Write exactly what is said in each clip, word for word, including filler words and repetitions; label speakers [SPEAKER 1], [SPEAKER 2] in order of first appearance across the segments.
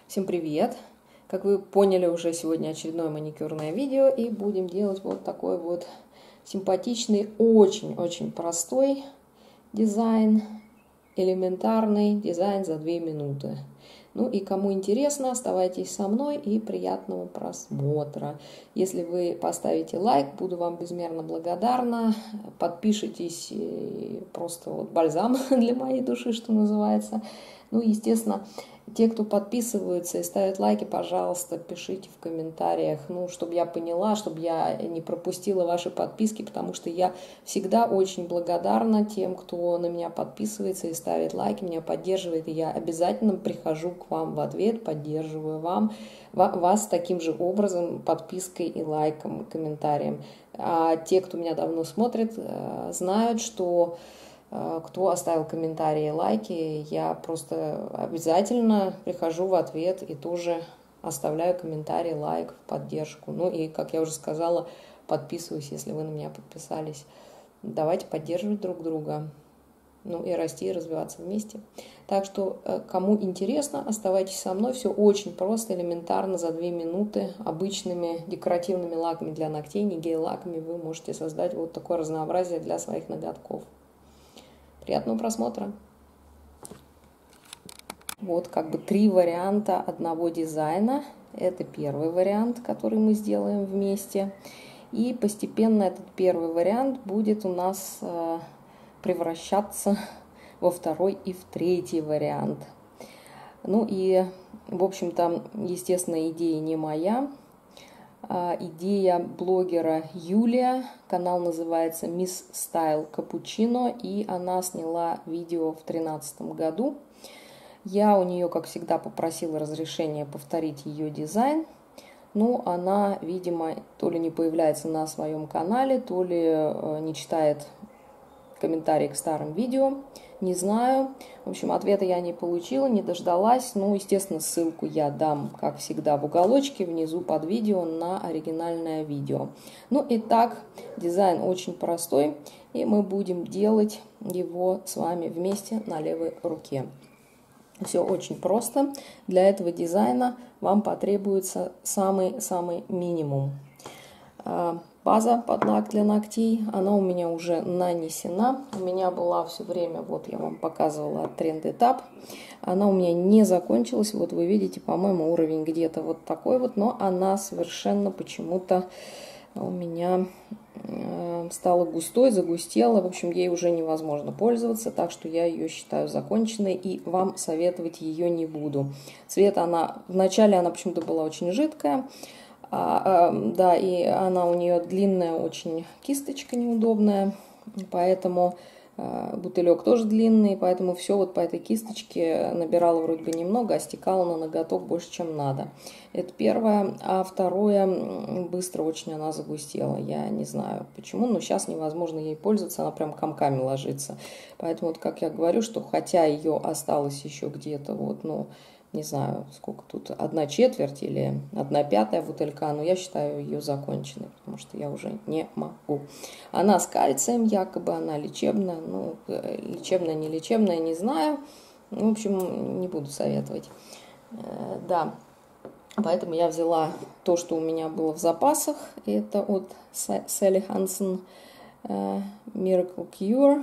[SPEAKER 1] Всем привет! Как вы поняли, уже сегодня очередное маникюрное видео, и будем делать вот такой вот симпатичный, очень-очень простой дизайн, элементарный дизайн за две минуты. Ну и кому интересно, оставайтесь со мной и приятного просмотра. Если вы поставите лайк, буду вам безмерно благодарна. Подпишитесь, просто вот бальзам для моей души, что называется. Ну, естественно, те, кто подписываются и ставят лайки, пожалуйста, пишите в комментариях, ну, чтобы я поняла, чтобы я не пропустила ваши подписки, потому что я всегда очень благодарна тем, кто на меня подписывается и ставит лайки, меня поддерживает, и я обязательно прихожу к вам в ответ, поддерживаю вам, вас таким же образом, подпиской и лайком, комментарием. А те, кто меня давно смотрит, знают, что... Кто оставил комментарии и лайки, я просто обязательно прихожу в ответ и тоже оставляю комментарий, лайк в поддержку. Ну и, как я уже сказала, подписываюсь, если вы на меня подписались. Давайте поддерживать друг друга, ну и расти и развиваться вместе. Так что, кому интересно, оставайтесь со мной. Все очень просто, элементарно, за две минуты. Обычными декоративными лаками для ногтей, не гель-лаками, вы можете создать вот такое разнообразие для своих ноготков. Приятного просмотра! Вот как бы три варианта одного дизайна. Это первый вариант, который мы сделаем вместе. И постепенно этот первый вариант будет у нас э, превращаться во второй и в третий вариант. Ну и, в общем-то, естественно, идея не моя. Идея блогера Юлия, канал называется Miss Style Cappuccino, и она сняла видео в две тысячи тринадцатом году. Я у нее, как всегда, попросила разрешения повторить ее дизайн, но она, видимо, то ли не появляется на своем канале, то ли не читает комментарии к старым видео, не знаю. В общем, ответа я не получила, не дождалась. Ну, естественно, ссылку я дам, как всегда, в уголочке внизу под видео на оригинальное видео. Ну, итак, дизайн очень простой, и мы будем делать его с вами вместе на левой руке. Все очень просто. Для этого дизайна вам потребуется самый-самый минимум. База под лак для ногтей, она у меня уже нанесена. У меня была все время, вот я вам показывала Trend Etap. Она у меня не закончилась. Вот вы видите, по-моему, уровень где-то вот такой вот. Но она совершенно почему-то у меня стала густой, загустела. В общем, ей уже невозможно пользоваться. Так что я ее считаю законченной и вам советовать ее не буду. Цвет она, вначале она почему-то была очень жидкая. А, а, да, и она у нее длинная, очень кисточка неудобная, поэтому а, бутылек тоже длинный, поэтому все вот по этой кисточке набирала вроде бы немного, а стекала на ноготок больше, чем надо. Это первое. А второе, быстро очень она загустела. Я не знаю почему, но сейчас невозможно ей пользоваться, она прям комками ложится. Поэтому, вот как я говорю, что хотя ее осталось еще где-то вот, ну, не знаю, сколько тут, одна четверть или одна пятая бутылька, но я считаю ее законченной, потому что я уже не могу. Она с кальцием, якобы она лечебная, ну, лечебная, не лечебная, не знаю. В общем, не буду советовать. Да, поэтому я взяла то, что у меня было в запасах. Это от Sally Hansen Miracle Cure.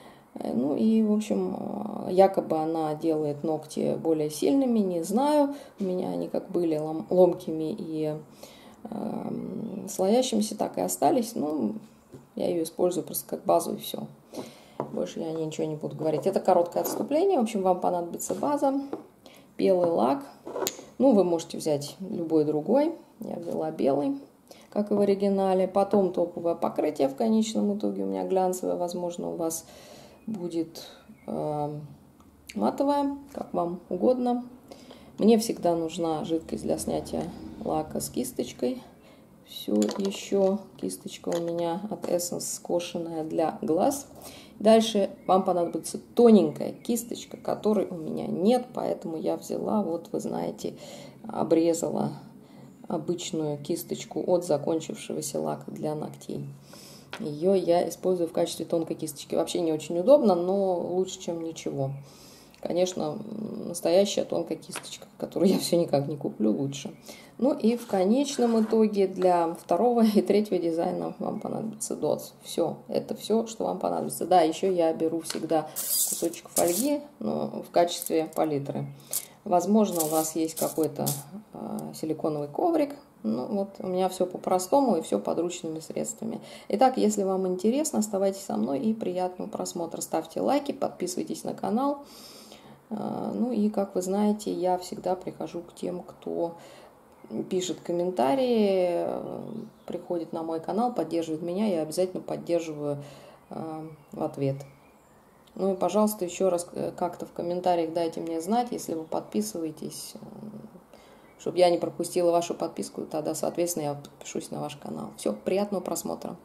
[SPEAKER 1] Ну и, в общем, якобы она делает ногти более сильными, не знаю. У меня они как были лом ломкими и э, слоящимися, так и остались. Ну, я ее использую просто как базу и все. Больше я ничего не буду говорить. Это короткое отступление. В общем, вам понадобится база, белый лак. Ну, вы можете взять любой другой. Я взяла белый, как и в оригинале. Потом топовое покрытие в конечном итоге у меня глянцевое. Возможно, у вас будет э, матовая, как вам угодно. Мне всегда нужна жидкость для снятия лака с кисточкой. Все еще кисточка у меня от Essence скошенная для глаз. Дальше вам понадобится тоненькая кисточка, которой у меня нет, поэтому я взяла, вот вы знаете, обрезала обычную кисточку от закончившегося лака для ногтей. Ее я использую в качестве тонкой кисточки. Вообще не очень удобно, но лучше, чем ничего. конечно, настоящая тонкая кисточка, которую я все никак не куплю, лучше. Ну и в конечном итоге для второго и третьего дизайна вам понадобится дотс. Все, это все, что вам понадобится. Да, еще я беру всегда кусочек фольги, но в качестве палитры. Возможно, у вас есть какой-то э, силиконовый коврик. Ну, вот у меня все по-простому и все подручными средствами. Итак, если вам интересно, оставайтесь со мной и приятного просмотра. Ставьте лайки, подписывайтесь на канал. Э, ну и, как вы знаете, я всегда прихожу к тем, кто пишет комментарии, приходит на мой канал, поддерживает меня, я обязательно поддерживаю э, в ответ. Ну и, пожалуйста, еще раз как-то в комментариях дайте мне знать, если вы подписываетесь, чтобы я не пропустила вашу подписку, тогда, соответственно, я подпишусь на ваш канал. Все, приятного просмотра.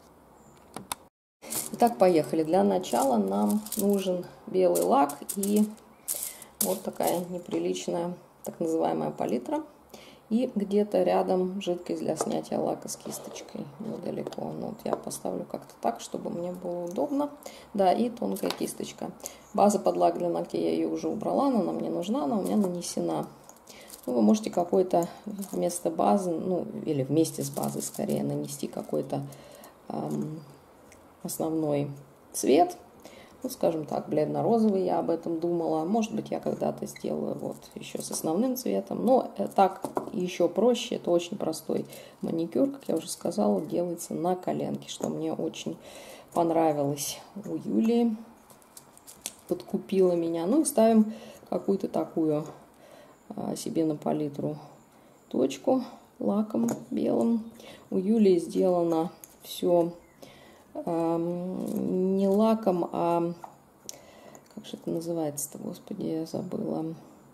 [SPEAKER 1] Итак, поехали. Для начала нам нужен белый лак и вот такая неприличная так называемая палитра. И где-то рядом жидкость для снятия лака с кисточкой, недалеко. Ну, вот я поставлю как-то так, чтобы мне было удобно. Да, и тонкая кисточка. База под лак для ногтей я ее уже убрала, но она мне нужна, она у меня нанесена. Ну, вы можете какой-то вместо базы, ну, или вместе с базой скорее, нанести какой-то эм, основной цвет. Ну, скажем так, бледно-розовый, я об этом думала. Может быть, я когда-то сделаю вот еще с основным цветом. Но так еще проще. Это очень простой маникюр, как я уже сказала, делается на коленке, что мне очень понравилось у Юлии. Подкупила меня. Ну и ставим какую-то такую а, себе на палитру точку лаком белым. У Юлии сделано все не лаком, а как же это называется-то, господи, я забыла.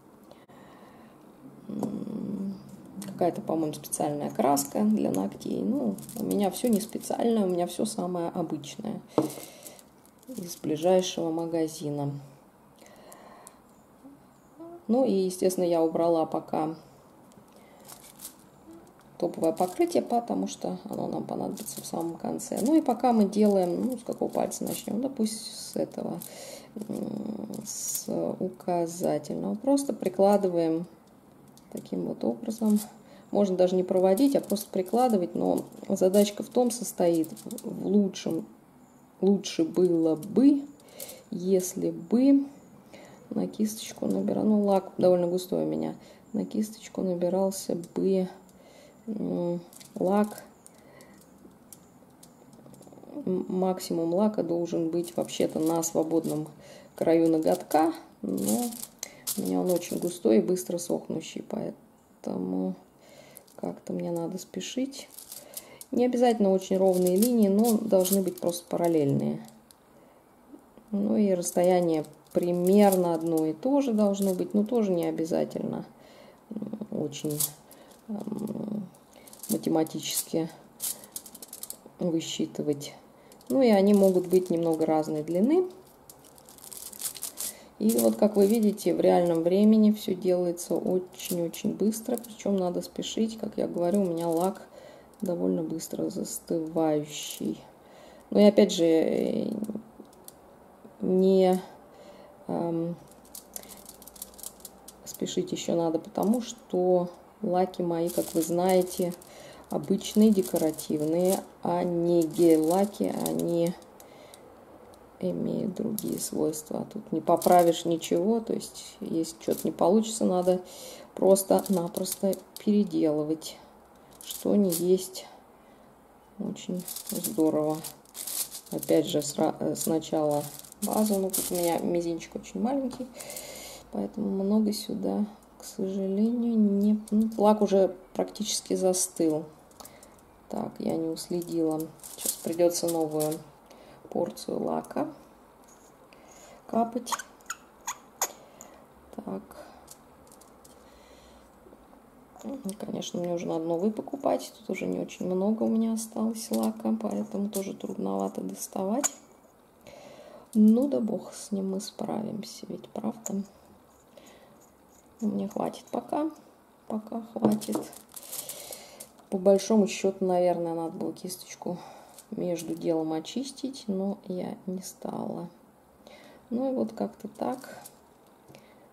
[SPEAKER 1] Какая-то, по-моему, специальная краска для ногтей. Ну, у меня все не специальное, у меня все самое обычное из ближайшего магазина. Ну и, естественно, я убрала пока топовое покрытие, потому что оно нам понадобится в самом конце. Ну и пока мы делаем, ну, с какого пальца начнем? Да пусть с этого, с указательного. Просто прикладываем таким вот образом. Можно даже не проводить, а просто прикладывать, но задачка в том состоит, в лучшем, лучше было бы, если бы на кисточку набирал, ну лак довольно густой у меня, на кисточку набирался бы лак, максимум лака должен быть вообще-то на свободном краю ноготка, но у меня он очень густой и быстро сохнущий, поэтому как-то мне надо спешить. Не обязательно очень ровные линии, но должны быть просто параллельные. Ну и расстояние примерно одно и то же должно быть, но тоже не обязательно очень математически высчитывать. Ну и они могут быть немного разной длины. И вот, как вы видите, в реальном времени все делается очень-очень быстро. Причем надо спешить. Как я говорю, у меня лак довольно быстро застывающий. Ну и опять же, не эм, спешить еще надо, потому что лаки мои, как вы знаете, обычные, декоративные, а не гель-лаки, они имеют другие свойства. Тут не поправишь ничего, то есть если что-то не получится, надо просто-напросто переделывать, что не есть очень здорово. Опять же, сначала базу, ну тут у меня мизинчик очень маленький, поэтому много сюда, к сожалению, не... Ну, лак уже практически застыл. Так, я не уследила. Сейчас придется новую порцию лака капать. Так. Конечно, мне уже надо новый покупать. Тут уже не очень много у меня осталось лака, поэтому тоже трудновато доставать. Ну да бог с ним, мы справимся, ведь правда? Мне хватит пока. Пока хватит. По большому счету, наверное, надо было кисточку между делом очистить, но я не стала. Ну и вот как-то так.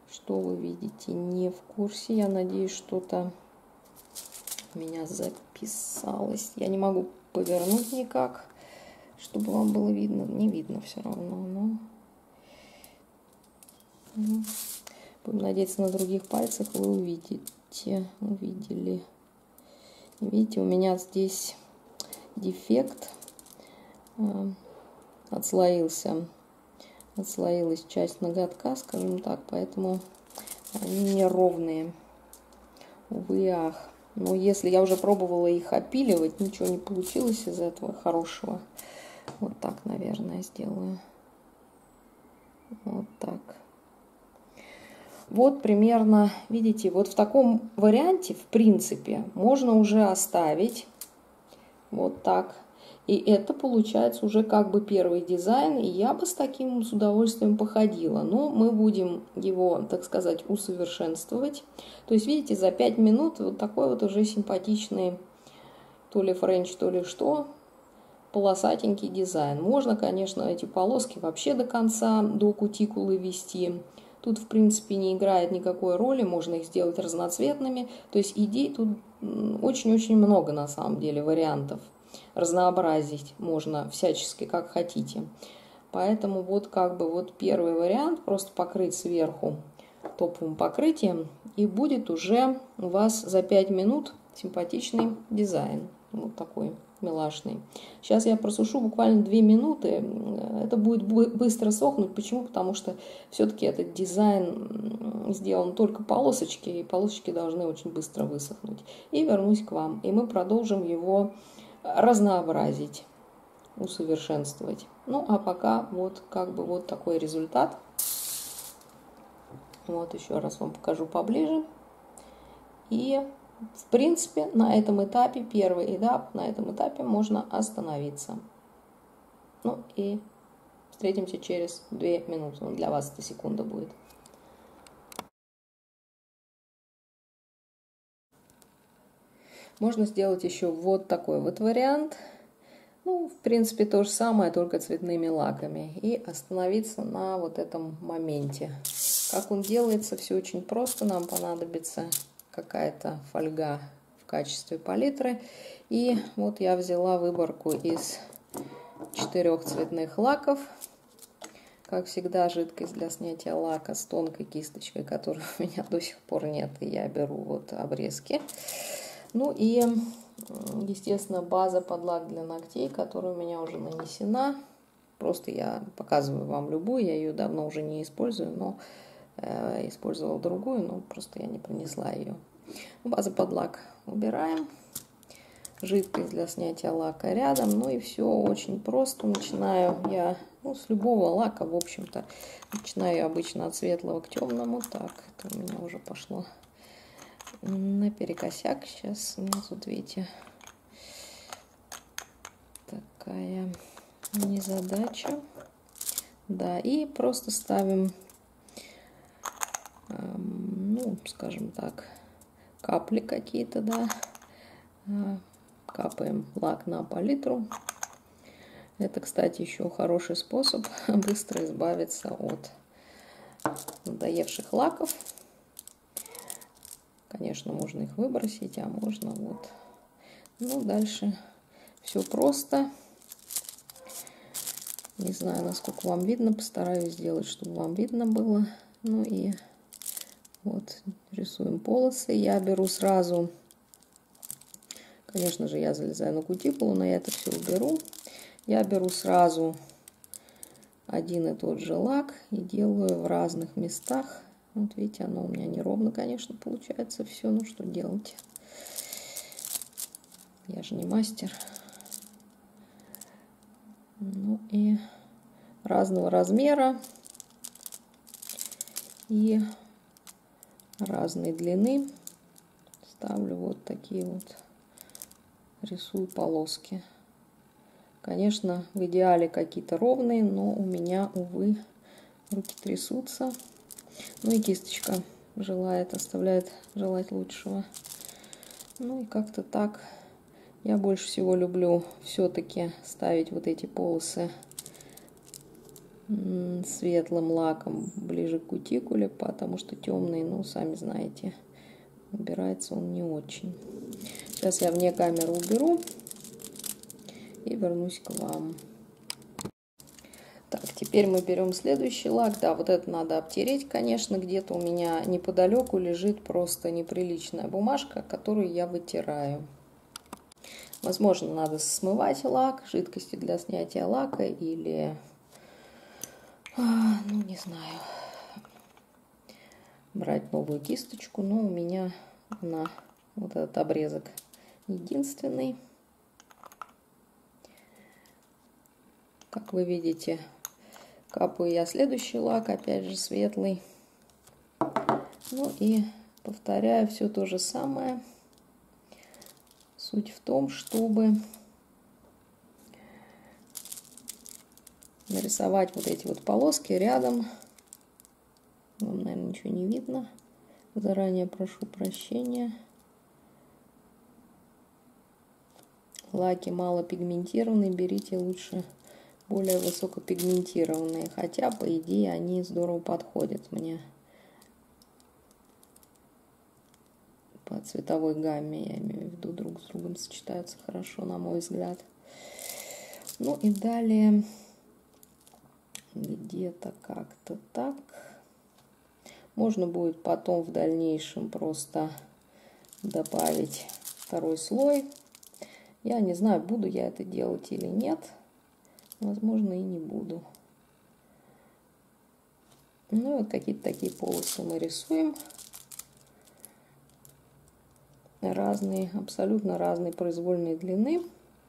[SPEAKER 1] Что вы видите? Не в курсе. Я надеюсь, что-то у меня записалось. Я не могу повернуть никак, чтобы вам было видно. Не видно все равно. Но... Будем надеяться, на других пальцах вы увидите. Увидели. Видите, у меня здесь дефект. Отслоился. Отслоилась часть ноготка, скажем так, поэтому они неровные. Увы и ах. Но если я уже пробовала их опиливать, ничего не получилось из этого хорошего. Вот так, наверное, сделаю. Вот так. Вот примерно, видите, вот в таком варианте, в принципе, можно уже оставить вот так. И это получается уже как бы первый дизайн, и я бы с таким с удовольствием походила. Но мы будем его, так сказать, усовершенствовать. То есть, видите, за пять минут вот такой вот уже симпатичный, то ли френч, то ли что, полосатенький дизайн. Можно, конечно, эти полоски вообще до конца, до кутикулы вести. Тут, в принципе, не играет никакой роли, можно их сделать разноцветными. То есть идей тут очень-очень много, на самом деле, вариантов. Разнообразить можно всячески, как хотите. Поэтому вот как бы вот первый вариант, просто покрыть сверху топовым покрытием, и будет уже у вас за пять минут симпатичный дизайн. Вот такой милашный. Сейчас я просушу буквально две минуты. Это будет быстро сохнуть. Почему? Потому что все-таки этот дизайн сделан только полосочки, и полосочки должны очень быстро высохнуть. И вернусь к вам. И мы продолжим его разнообразить, усовершенствовать. Ну, а пока вот как бы вот такой результат. Вот еще раз вам покажу поближе. И в принципе, на этом этапе, первый этап, на этом этапе можно остановиться. Ну и встретимся через две минуты. Ну, для вас это секунда будет. Можно сделать еще вот такой вот вариант. Ну, в принципе, то же самое, только цветными лаками. И остановиться на вот этом моменте. Как он делается, все очень просто. Нам понадобится какая-то фольга в качестве палитры. И вот я взяла выборку из четырех цветных лаков. Как всегда, жидкость для снятия лака с тонкой кисточкой, которой у меня до сих пор нет. И я беру вот обрезки. Ну и, естественно, база под лак для ногтей, которая у меня уже нанесена. Просто я показываю вам любую. Я ее давно уже не использую, но э, использовала другую, но просто я не принесла ее. База под лак убираем. Жидкость для снятия лака рядом. Ну и все очень просто. Начинаю я ну, с любого лака, в общем-то. Начинаю обычно от светлого к темному. Так, это у меня уже пошло наперекосяк. Сейчас у меня тут, видите, такая незадача. Да, и просто ставим, ну, скажем так, капли какие-то, да. Капаем лак на палитру. Это, кстати, еще хороший способ быстро избавиться от надоевших лаков. Конечно, можно их выбросить, а можно вот. Ну, дальше все просто. Не знаю, насколько вам видно. Постараюсь сделать, чтобы вам видно было. Ну и вот рисуем полосы. Я беру сразу, конечно же, я залезаю на кутикулу, но я это все уберу. Я беру сразу один и тот же лак и делаю в разных местах. Вот видите, оно у меня неровно, конечно, получается все. Ну, что делать? Я же не мастер. Ну и разного размера и разной длины ставлю вот такие вот, рисую полоски. Конечно, в идеале какие-то ровные, но у меня, увы, руки трясутся. Ну и кисточка желает, оставляет желать лучшего. Ну и как-то так. Я больше всего люблю все-таки ставить вот эти полосы светлым лаком ближе к кутикуле, потому что темный, ну, сами знаете, убирается он не очень. Сейчас я вне камеры уберу и вернусь к вам. Так, теперь мы берем следующий лак. Да, вот это надо обтереть, конечно. Где-то у меня неподалеку лежит просто неприличная бумажка, которую я вытираю. Возможно, надо смывать лак, жидкости для снятия лака или, ну, не знаю, брать новую кисточку. Но у меня она, вот этот обрезок единственный. Как вы видите, капаю я следующий лак, опять же светлый. Ну и повторяю все то же самое. Суть в том, чтобы нарисовать вот эти вот полоски рядом. Вам, наверное, ничего не видно. Заранее прошу прощения. Лаки малопигментированные, берите лучше более высокопигментированные, хотя, по идее, они здорово подходят мне по цветовой гамме, я имею в виду, друг с другом сочетаются хорошо, на мой взгляд. Ну и далее где-то как-то так. Можно будет потом в дальнейшем просто добавить второй слой. Я не знаю, буду я это делать или нет. Возможно, и не буду. Ну, вот какие-то такие полосы мы рисуем. Разные, абсолютно разные произвольные длины.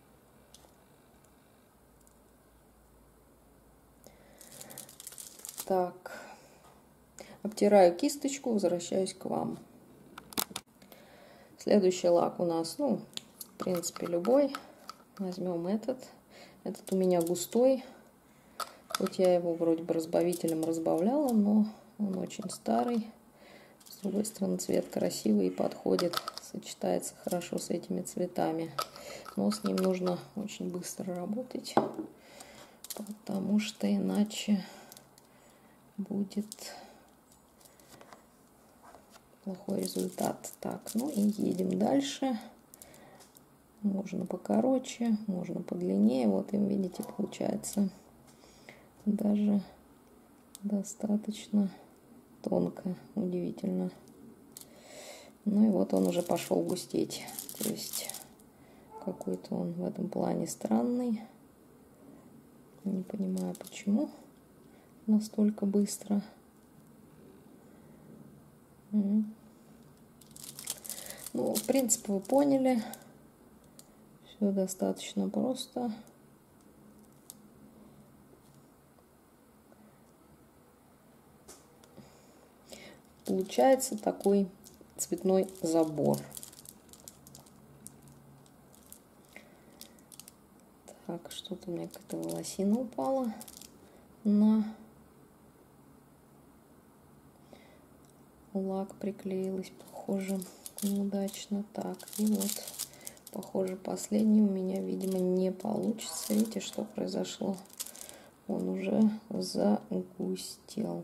[SPEAKER 1] Так. Обтираю кисточку, возвращаюсь к вам. Следующий лак у нас, ну, в принципе, любой. Возьмем этот. Этот у меня густой, хоть я его вроде бы разбавителем разбавляла, но он очень старый. С другой стороны, цвет красивый и подходит, сочетается хорошо с этими цветами. Но с ним нужно очень быстро работать, потому что иначе будет плохой результат. Так, ну и едем дальше. Можно покороче, можно подлиннее. Вот им, видите, получается даже достаточно тонко, удивительно. Ну и вот он уже пошел густеть. То есть какой-то он в этом плане странный. Не понимаю, почему настолько быстро. Ну, в принципе, вы поняли. Все достаточно просто. Получается такой цветной забор. Так, что-то у меня какая-то волосина упала на лак, приклеилась, похоже, неудачно. Так, и вот, похоже, последний у меня, видимо, не получится. Видите, что произошло? Он уже загустел.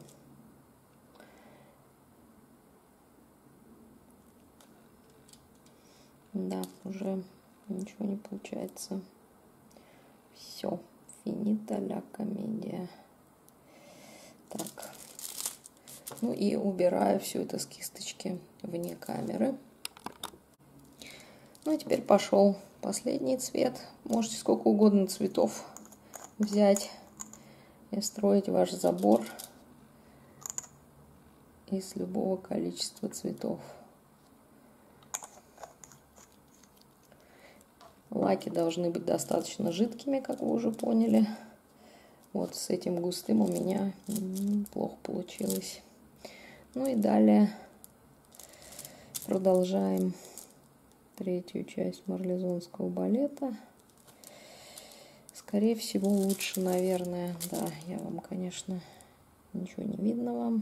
[SPEAKER 1] Да, уже ничего не получается. Все, финита ля комедия. Так. Ну и убираю все это с кисточки вне камеры. Ну и теперь пошел последний цвет. Можете сколько угодно цветов взять и строить ваш забор из любого количества цветов. Лаки должны быть достаточно жидкими, как вы уже поняли. Вот с этим густым у меня плохо получилось. Ну и далее продолжаем третью часть марлезонского балета. Скорее всего, лучше, наверное, да, я вам, конечно, ничего не видно вам.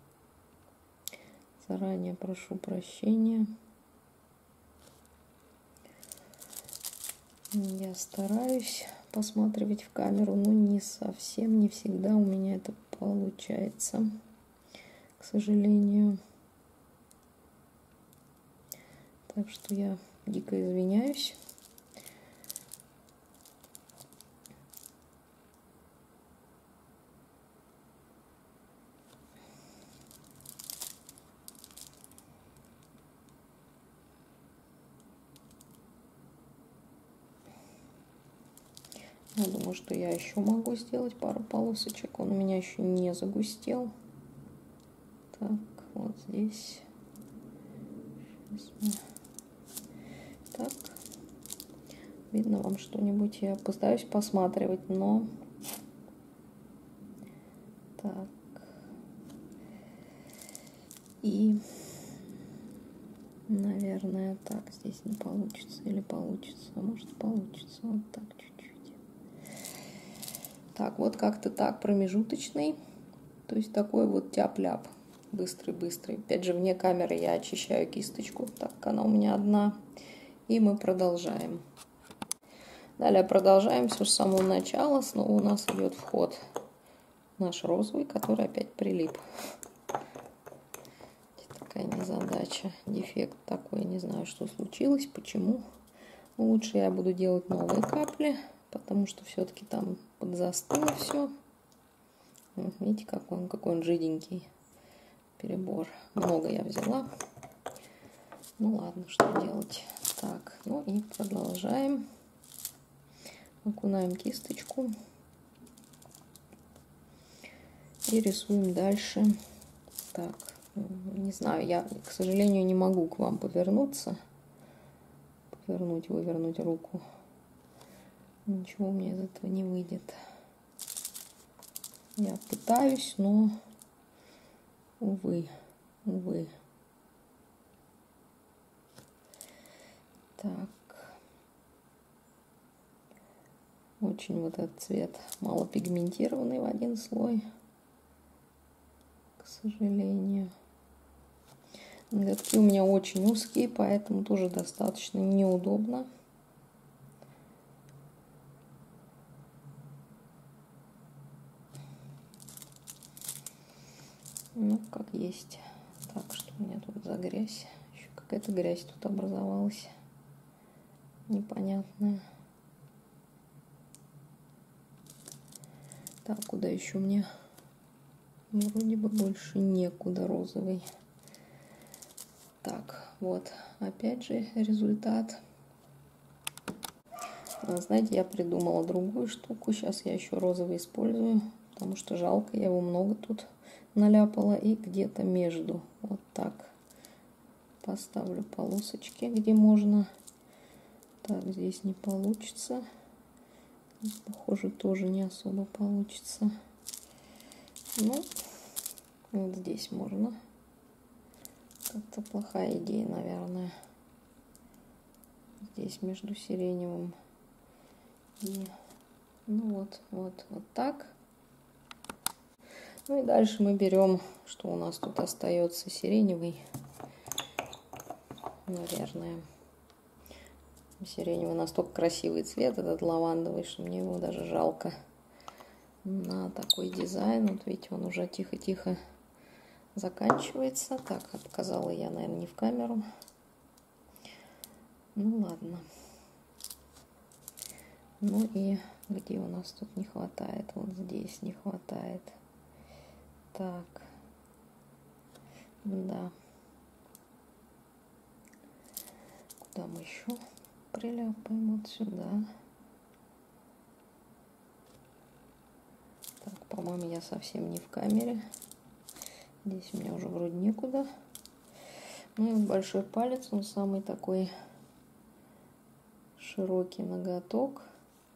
[SPEAKER 1] Заранее прошу прощения. Я стараюсь, посматривать в камеру, но не совсем, не всегда у меня это получается, к сожалению. Так что я дико извиняюсь. Я думаю, что я еще могу сделать пару полосочек. Он у меня еще не загустел. Так, вот здесь. Сейчас мы... Так. Видно вам что-нибудь? Я пытаюсь посматривать, но... Так. И... Наверное, так здесь не получится. Или получится. А может, получится. Вот так чуть-чуть. Так, вот как-то так, промежуточный. То есть такой вот тяп-ляп. Быстрый-быстрый. Опять же, вне камеры я очищаю кисточку. Так, она у меня одна. И мы продолжаем. Далее продолжаем все с самого начала. Снова у нас идет вход наш розовый, который опять прилип. Такая незадача. Дефект такой. Не знаю, что случилось, почему. Лучше я буду делать новые капли, потому что все-таки там подзастыло все. Видите, какой он, какой он жиденький. Перебор. Много я взяла. Ну ладно, что делать. Так, ну и продолжаем. Окунаем кисточку. И рисуем дальше. Так, не знаю, я, к сожалению, не могу к вам повернуться. Повернуть, вывернуть руку. Ничего у меня из этого не выйдет. Я пытаюсь, но, увы, увы. Так. Очень вот этот цвет малопигментированный в один слой, к сожалению. Ноготки у меня очень узкие, поэтому тоже достаточно неудобно. Ну, как есть. Так, что у меня тут за грязь? Еще какая-то грязь тут образовалась. Непонятная. Так, куда еще мне? Вроде бы больше некуда розовый. Так, вот. Опять же результат. Знаете, я придумала другую штуку. Сейчас я еще розовый использую, потому что жалко, я его много тут наляпала. И где-то между вот так поставлю полосочки, где можно. Так, здесь не получится. Здесь, похоже, тоже не особо получится. Ну, вот здесь можно. Как-то плохая идея, наверное. Здесь между сиреневым и... Ну вот, вот, вот так. Ну и дальше мы берем, что у нас тут остается, сиреневый, наверное. Сиреневый настолько красивый цвет, этот лавандовый, что мне его даже жалко на такой дизайн. Вот видите, он уже тихо-тихо заканчивается. Так, показала я, наверное, не в камеру. Ну ладно. Ну и где у нас тут не хватает? Вот здесь не хватает. Так. Да. Куда мы еще приляпаем? Вот сюда. Так, по-моему, я совсем не в камере. Здесь у меня уже вроде некуда. Ну и вот большой палец, он самый такой широкий ноготок.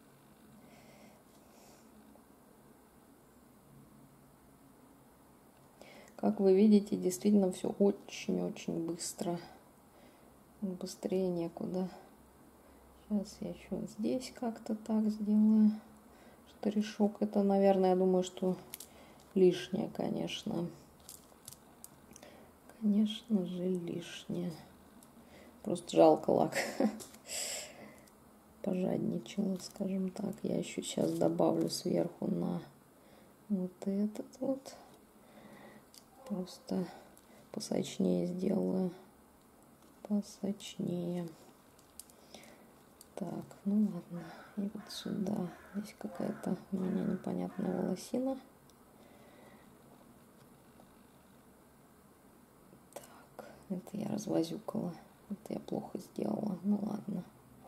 [SPEAKER 1] Как вы видите, действительно все очень-очень быстро. Быстрее некуда. Сейчас я еще здесь как-то так сделаю. Штришок. Это, наверное, я думаю, что лишнее, конечно. Конечно же, лишнее. Просто жалко лак. пожадничала, скажем так. Я еще сейчас добавлю сверху на вот этот вот. Просто посочнее сделаю. Посочнее. Так, ну ладно. И вот сюда. Здесь какая-то у меня непонятная волосина. Так, это я развозюкала. Это я плохо сделала. Ну ладно.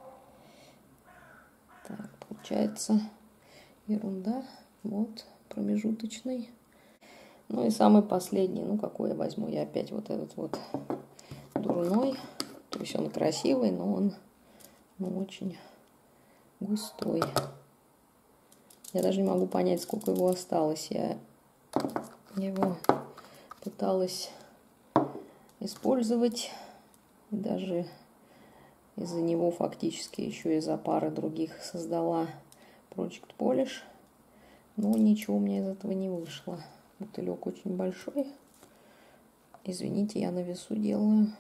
[SPEAKER 1] Так, получается ерунда. Вот, промежуточный. Ну и самый последний. Ну, какой я возьму? Я опять вот этот вот дурной. То есть он красивый, но он ну, очень густой. Я даже не могу понять, сколько его осталось. Я его пыталась использовать. И даже из-за него фактически еще из-за пары других создала Project Polish. Но ничего у меня из этого не вышло. Бутылек очень большой. Извините, я на весу делаю.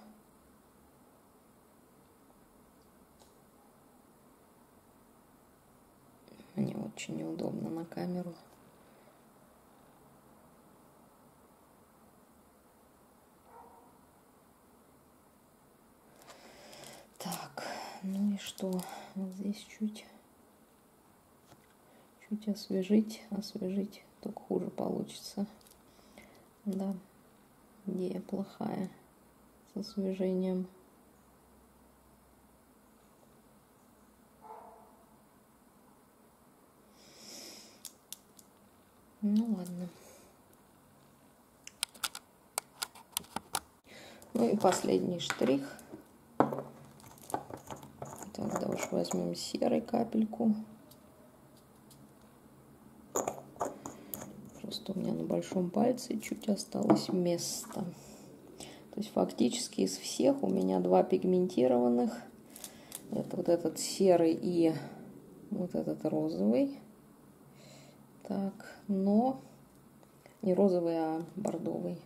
[SPEAKER 1] Мне очень неудобно на камеру. Так, ну и что? Вот здесь чуть, чуть освежить, освежить, только хуже получится. Да, идея плохая с освежением. Ну ладно. Ну и последний штрих. Тогда уж возьмем серой капельку. Просто у меня на большом пальце чуть осталось место. То есть фактически из всех у меня два пигментированных. Это вот этот серый и вот этот розовый. Так, но не розовый, а бордовый.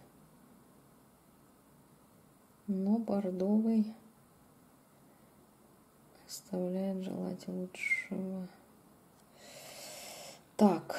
[SPEAKER 1] Но бордовый оставляет желать лучшего. Так.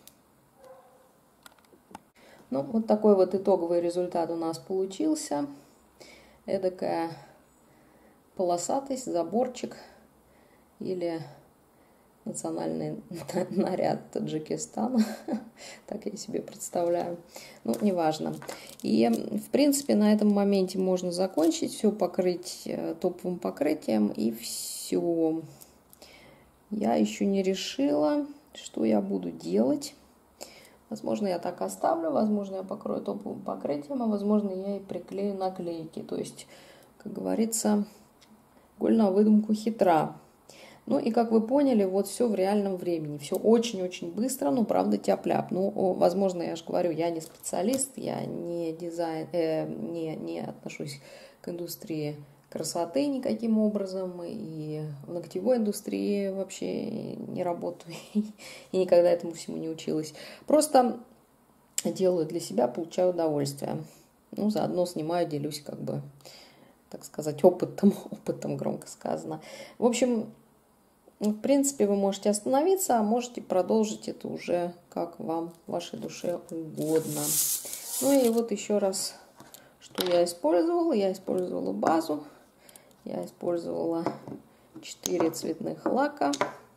[SPEAKER 1] Ну, вот такой вот итоговый результат у нас получился. Эдакая полосатость, заборчик или национальный наряд Таджикистана. Так я себе представляю. Ну, неважно. И, в принципе, на этом моменте можно закончить. Все покрыть топовым покрытием. И все. Я еще не решила, что я буду делать. Возможно, я так оставлю. Возможно, я покрою топовым покрытием. А возможно, я и приклею наклейки. То есть, как говорится, голь на выдумку хитра. Ну и как вы поняли, вот все в реальном времени. Все очень-очень быстро, ну, правда, тяп-ляп. Ну, возможно, я же говорю, я не специалист, я не дизайн, э, не, не отношусь к индустрии красоты никаким образом. И в ногтевой индустрии вообще не работаю. И никогда этому всему не училась. Просто делаю для себя, получаю удовольствие. Ну, заодно снимаю, делюсь, как бы, так сказать, опытом. Опытом громко сказано. В общем... В принципе, вы можете остановиться, а можете продолжить это уже как вам, вашей душе угодно. Ну и вот еще раз, что я использовала. Я использовала базу, я использовала четыре цветных лака,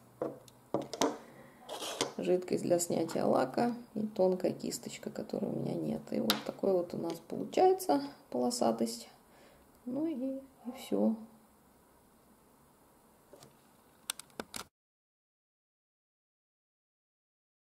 [SPEAKER 1] жидкость для снятия лака и тонкая кисточка, которой у меня нет. И вот такой вот у нас получается полосатость. Ну и, и все.